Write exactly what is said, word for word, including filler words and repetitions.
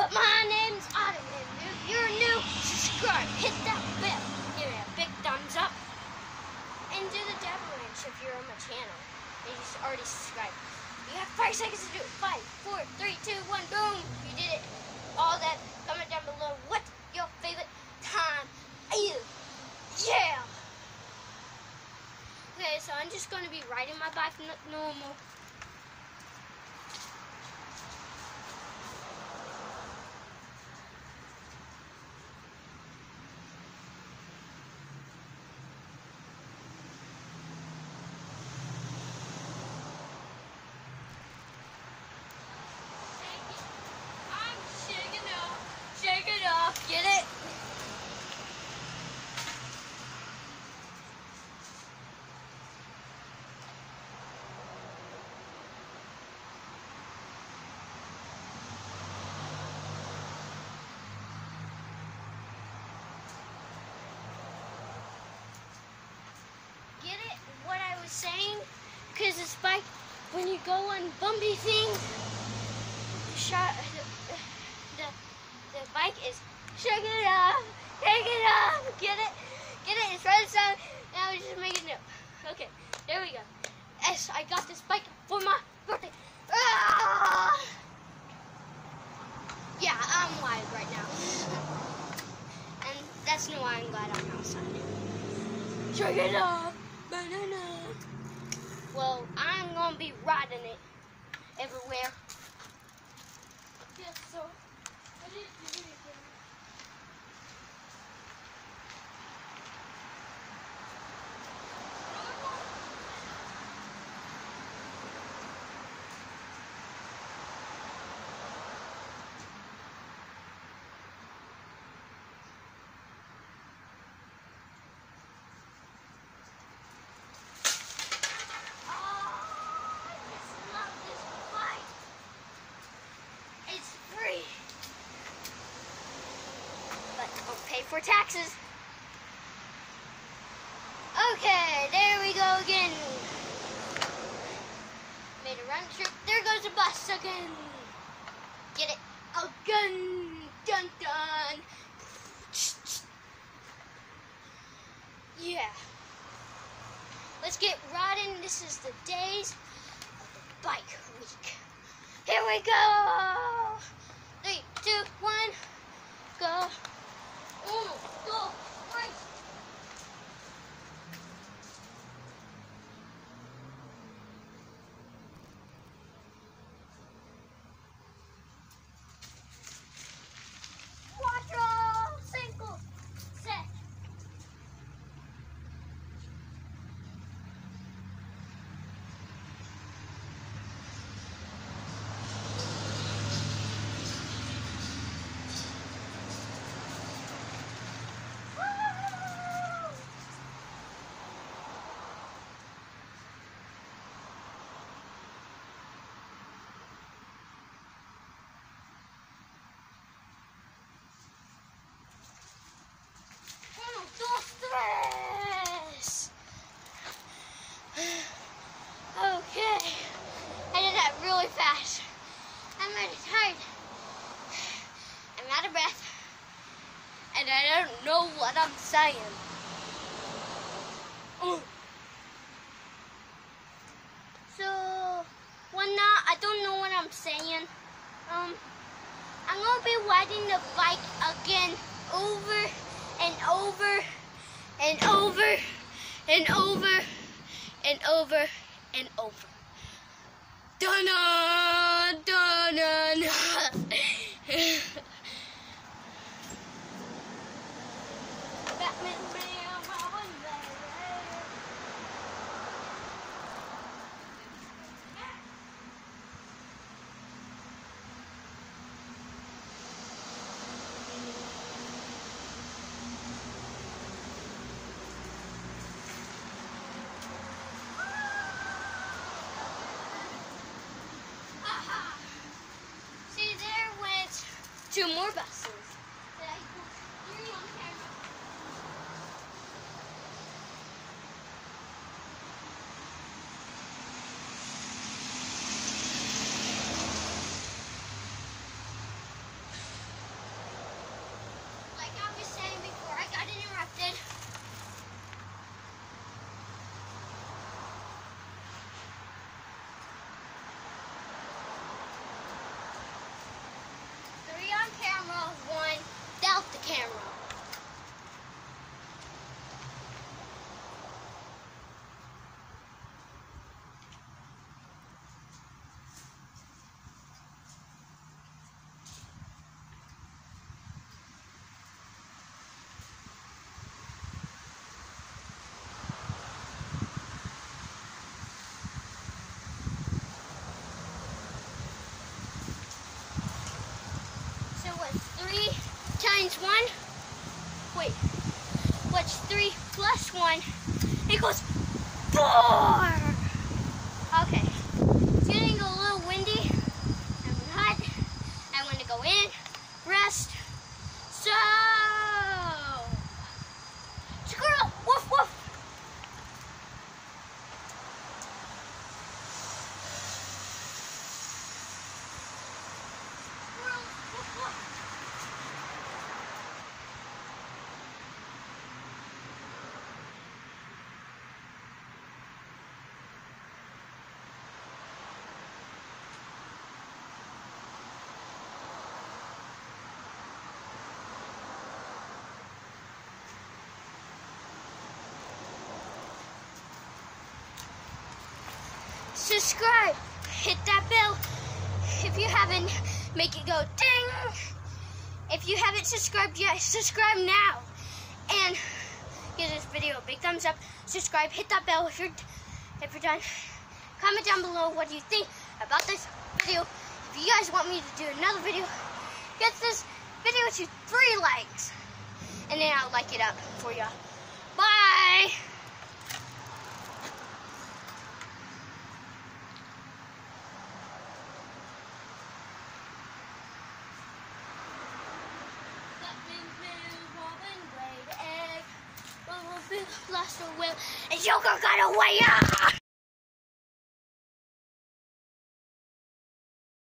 But my name's Ottoman. If you're new, subscribe. Hit that bell. Give me a big thumbs up. And do the dabble wrench if you're on my channel. And you already subscribed. You have five seconds to do it. Five, four, three, two, one, boom. You did it. All that. Comment down below what your favorite time is. Yeah. Okay, so I'm just going to be riding my bike like normal. Shake it off, get it? Get it? What I was saying? Because this bike, when you go on bumpy things, the shot, the, the The bike is shake it off, shake it off, get it, get it, it's right side, now we're just making it up. Okay, there we go. Yes, I got this bike for my birthday. Ah! Yeah, I'm wild right now. And that's no why I'm glad I'm outside. Shake it off, banana. Well, I'm gonna be riding it everywhere. Yes, so. I didn't do it again. Pay for taxes. Okay, there we go again. Made a run trip. There goes the bus again. Get it? Again. Dun dun. Yeah. Let's get riding. This is the days of the bike week. Here we go. Three, two, one, go. Uno, dos, tres. Cuatro, cinco, seis. Okay, I did that really fast. I'm really tired. I'm out of breath. And I don't know what I'm saying. Oh. So, when not, I don't know what I'm saying. Um, I'm going to be riding the bike again over and over and over and over and over and over. Dun-dun, dun-dun. Batman, man, Robin, two more buses. three times one? Wait, what's three plus one equals four? Okay, it's getting a little windy. I'm hot. I want to go in, rest. So, squirrel, woof woof. Squirrel, woof woof. Subscribe, hit that bell. If you haven't, make it go ding. If you haven't subscribed yet, subscribe now. And give this video a big thumbs up. Subscribe, hit that bell if you're if you're done. Comment down below what you think about this video. If you guys want me to do another video, get this video to three likes. And then I'll like it up for y'all. Bye. Lost a will, and Joker got away. Ah!